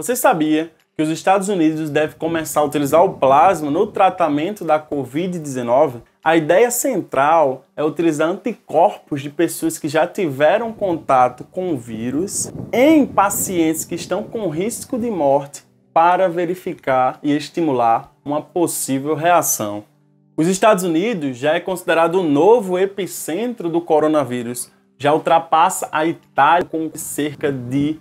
Você sabia que os Estados Unidos devem começar a utilizar o plasma no tratamento da Covid-19? A ideia central é utilizar anticorpos de pessoas que já tiveram contato com o vírus em pacientes que estão com risco de morte para verificar e estimular uma possível reação. Os Estados Unidos já é considerado o novo epicentro do coronavírus. Já ultrapassa a Itália com cerca de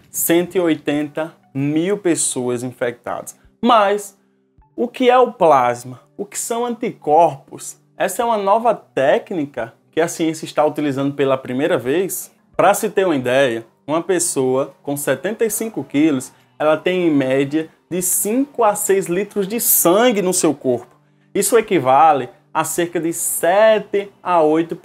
180 mil pessoas infectadas. Mas o que é o plasma? O que são anticorpos? Essa é uma nova técnica que a ciência está utilizando pela primeira vez. Para se ter uma ideia, uma pessoa com 75 quilos, ela tem em média de 5 a 6 litros de sangue no seu corpo. Isso equivale a cerca de 7 a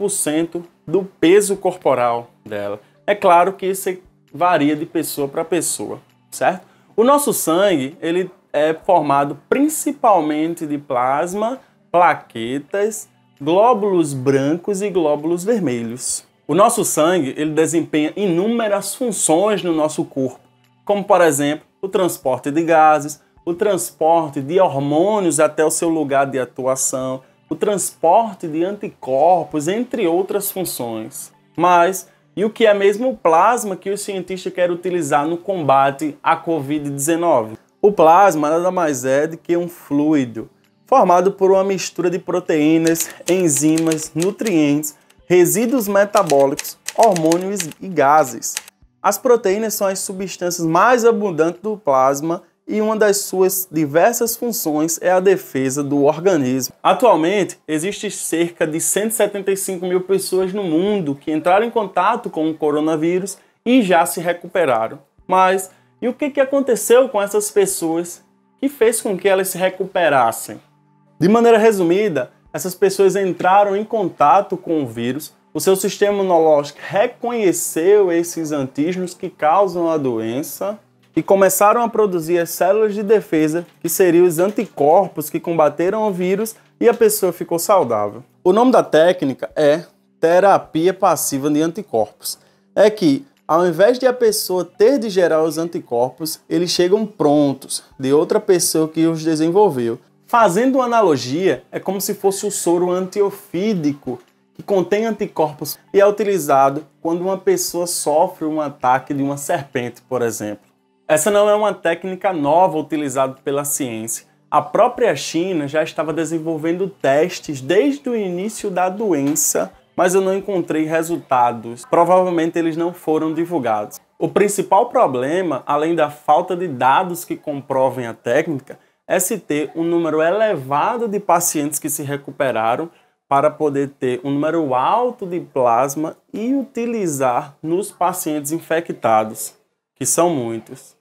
8% do peso corporal dela. É claro que isso varia de pessoa para pessoa, certo? O nosso sangue, ele é formado principalmente de plasma, plaquetas, glóbulos brancos e glóbulos vermelhos. O nosso sangue, ele desempenha inúmeras funções no nosso corpo, como por exemplo, o transporte de gases, o transporte de hormônios até o seu lugar de atuação, o transporte de anticorpos, entre outras funções. Mas, e o que é mesmo o plasma que o cientista quer utilizar no combate à Covid-19? O plasma nada mais é do que um fluido formado por uma mistura de proteínas, enzimas, nutrientes, resíduos metabólicos, hormônios e gases. As proteínas são as substâncias mais abundantes do plasma e uma das suas diversas funções é a defesa do organismo. Atualmente, existe cerca de 175 mil pessoas no mundo que entraram em contato com o coronavírus e já se recuperaram. Mas, e o que aconteceu com essas pessoas que fez com que elas se recuperassem? De maneira resumida, essas pessoas entraram em contato com o vírus, o seu sistema imunológico reconheceu esses antígenos que causam a doença e começaram a produzir as células de defesa, que seriam os anticorpos que combateram o vírus e a pessoa ficou saudável. O nome da técnica é terapia passiva de anticorpos. É que, ao invés de a pessoa ter de gerar os anticorpos, eles chegam prontos de outra pessoa que os desenvolveu. Fazendo uma analogia, é como se fosse o soro antiofídico, que contém anticorpos e é utilizado quando uma pessoa sofre um ataque de uma serpente, por exemplo. Essa não é uma técnica nova utilizada pela ciência. A própria China já estava desenvolvendo testes desde o início da doença, mas eu não encontrei resultados. Provavelmente eles não foram divulgados. O principal problema, além da falta de dados que comprovem a técnica, é se ter um número elevado de pacientes que se recuperaram para poder ter um número alto de plasma e utilizar nos pacientes infectados, que são muitos.